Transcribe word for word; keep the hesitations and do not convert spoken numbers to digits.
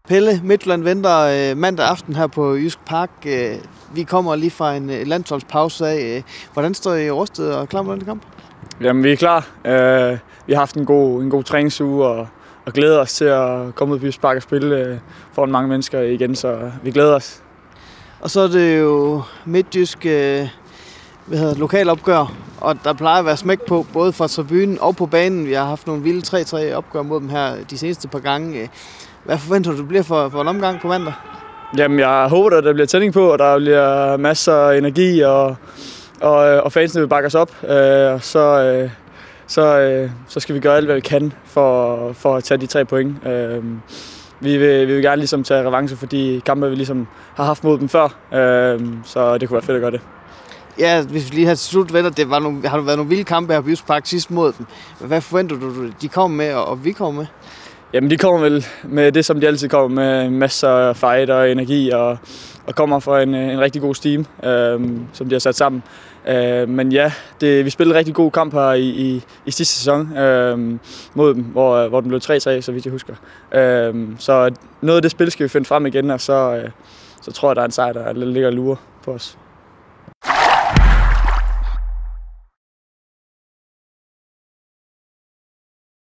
Pelle, Midtjylland venter øh, mandag aften her på Jysk Park. Øh, vi kommer lige fra en øh, landsholdspause af. Øh, hvordan står I rustet og klar med den kamp? Jamen, vi er klar. Øh, vi har haft en god, en god træningsuge og, og glæder os til at komme ud på Jysk Park og spille øh, foran mange mennesker igen, så vi glæder os. Og så er det jo midtjysk øh, hvad hedder, lokalopgør, og der plejer at være smæk på, både fra tribunen og på banen. Vi har haft nogle vilde tre tre opgør mod dem her de seneste par gange. Hvad forventer du, det bliver for, for en omgang på mandag? Jamen, jeg håber, at der bliver tænding på, og der bliver masser af energi, og, og, og fansene vil bakke os op. Øh, så, øh, så, øh, så skal vi gøre alt, hvad vi kan for, for at tage de tre point. Øh, vi, vil, vi vil gerne ligesom tage revanche for de kampe, vi ligesom har haft mod dem før, øh, så det kunne være fedt at gøre det. Ja, hvis vi lige har til slut venner, det var nogle, har der været nogle vilde kampe her på Jysk Park sidst mod dem. Hvad forventer du, de kommer med, og vi kommer med? Jamen, de kommer vel med det, som de altid kommer med, masser af fight og energi, og, og kommer fra en, en rigtig god steam, øh, som de har sat sammen. Øh, men ja, det, vi spillede en rigtig god kamp her i, i, i sidste sæson øh, mod dem, hvor, hvor den blev tre tre, så vidt jeg husker. Øh, så noget af det spil skal vi finde frem igen, og så, øh, så tror jeg, der er en sejr, der ligger og lurer på os.